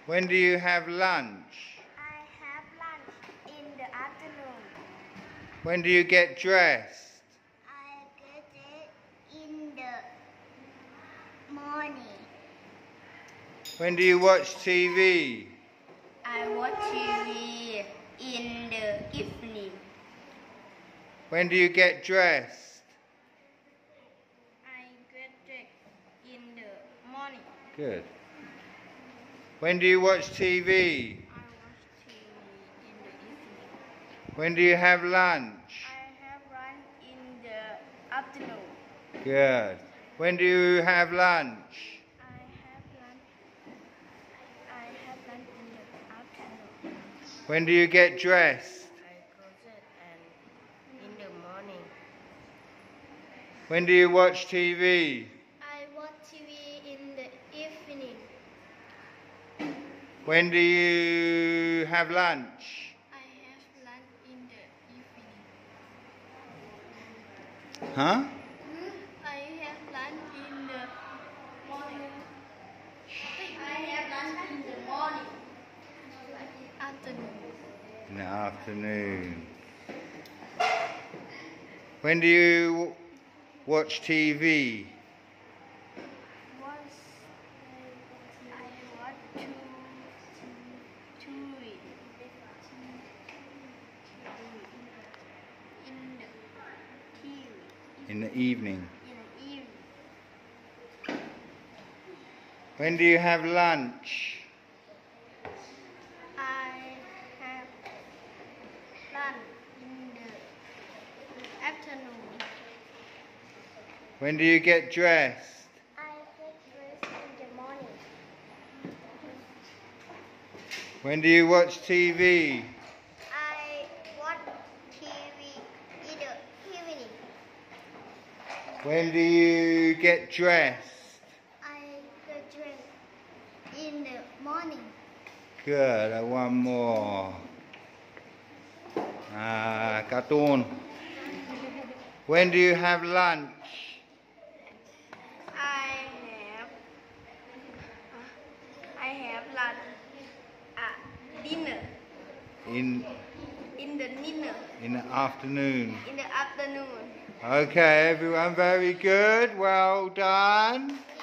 When do you have lunch? I have lunch in the afternoon. When do you get dressed? I get it in the morning. When do you watch TV? I watch TV in the evening. When do you get dressed? I get dressed in the morning. Good. When do you watch TV? I watch TV in the evening. When do you have lunch? I have lunch in the afternoon. Good. When do you have lunch? I have lunch in the afternoon. When do you get dressed? I close it and in the morning. When do you watch TV? I watch TV in the evening. When do you have lunch? I have lunch in the evening. Huh? I have lunch in the morning. I have lunch in the morning. Afternoon. In the afternoon. When do you watch TV? Once I watch two in the TV. In the evening. In the evening. When do you have lunch? I have lunch in the afternoon. When do you get dressed? I get dressed in the morning. When do you watch TV? I watch TV in the evening. When do you get dressed? I get dressed in the morning. Good. One more. Cartoon. When do you have lunch? I have lunch at dinner. In The dinner. the afternoon. In the afternoon. Okay, everyone, very good. Well done.